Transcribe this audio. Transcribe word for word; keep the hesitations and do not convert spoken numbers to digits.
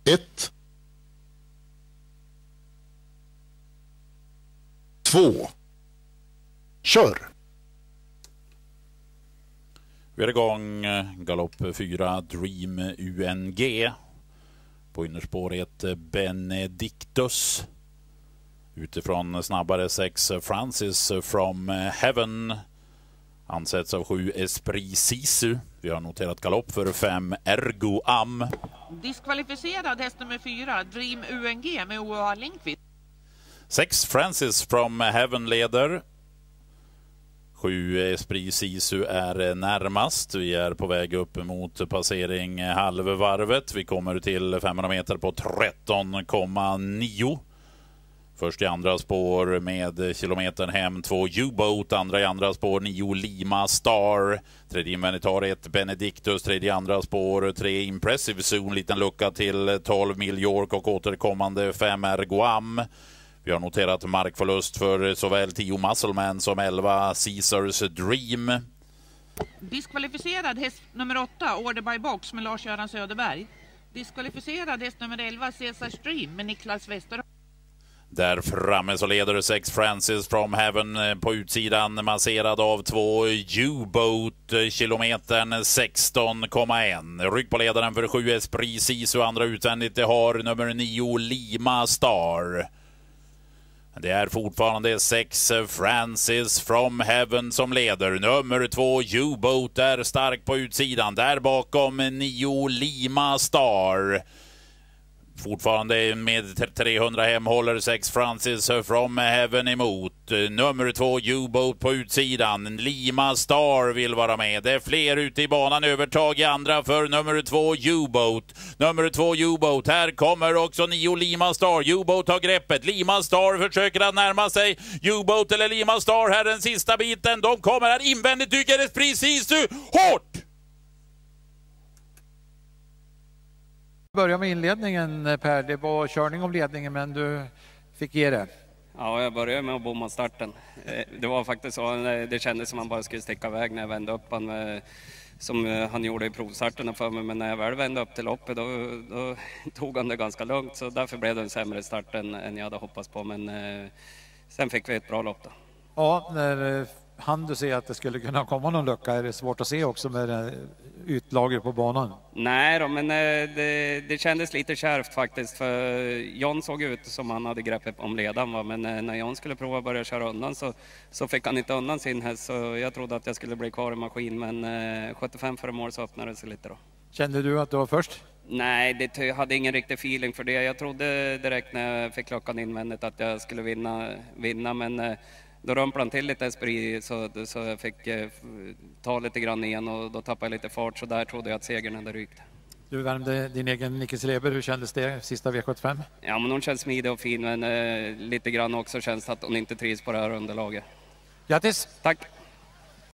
ett. Två. Kör! Vi är igång. Galopp fyra Dream U N G. På innerspår ett Benedictus. Utifrån snabbare sex Francis from Heaven. Ansätts av sju Esprit Sisu. Vi har noterat galopp för fem Ergo Am. Diskvalificerad häst nummer fyra Dream U N G med O A Linkvist. sex Francis from Heaven leder. sju Esprit Sisu är närmast. Vi är på väg upp mot passering halvvarvet. Vi kommer till femhundra meter på tretton komma nio. Först i andra spår med kilometern hem två U-Boat, andra i andra spår nio Lima Star, tredje inväntar ett Benedictus, tredje i andra spår tre Impressive Zone, liten lucka till tolv Mill York och återkommande fem Ergoam. Vi har noterat markförlust för såväl tio Muscleman som elva Caesars Dream. Diskvalificerad häst nummer åtta Order by Box med Lars-Göran Söderberg. Diskvalificerad häst nummer elva Caesars Dream med Niklas Wester. Där framme så leder sex Francis from Heaven på utsidan, masserad av två U-Boat, kilometern sexton komma ett. Rygg på ledaren för sju Esprit Sisu, andra utvändigt det har nummer nio Lima Star. Det är fortfarande sex Francis from Heaven som leder. Nummer två U-Boat är stark på utsidan. Där bakom nio Lima Star. Fortfarande med trehundra hem håller sex Francis from Heaven emot. Nummer två U-Boat på utsidan. Lima Star vill vara med. Det är fler ute i banan. Övertag i andra för nummer två U-Boat. Nummer två U-Boat. Här kommer också nio Lima Star. U-Boat har greppet. Lima Star försöker att närma sig. U-Boat eller Lima Star här den sista biten. De kommer här invändigt. Dyker Esprit Sisu hårt. Börja med inledningen Per, det var körning om ledningen men du fick ge det. Ja, jag började med att bomma starten. Det var faktiskt så, det kändes som att man bara skulle sticka iväg när jag vände upp han, som han gjorde i provstarten för mig. Men när jag väl vände upp till loppet då, då tog han det ganska lugnt, så därför blev det en sämre start än, än jag hade hoppats på. Men sen fick vi ett bra lopp då. Ja, när han du ser att det skulle kunna komma någon lucka, är det svårt att se också med utlager på banan? Nej då, men det, det kändes lite kärvt faktiskt, för John såg ut som han hade greppet om ledan, va? Men när John skulle prova att börja köra undan så, så fick han inte undan sin häst, så jag trodde att jag skulle bli kvar i maskin, men sjuttiofem före mål så öppnade det sig lite då. Kände du att du var först? Nej, det, jag hade ingen riktig feeling för det. Jag trodde direkt när jag fick klockan invändigt att jag skulle vinna, vinna men då römplade han till lite Esprit så, så jag fick eh, ta lite grann igen och då tappade jag lite fart, så där trodde jag att segern hade rykt. Du värmde din egen Nicky Sleber, hur kändes det sista V sjuttiofem? Ja, men hon känns smidig och fin, men eh, lite grann också känns att hon inte trivs på det här underlaget. Grattis! Tack!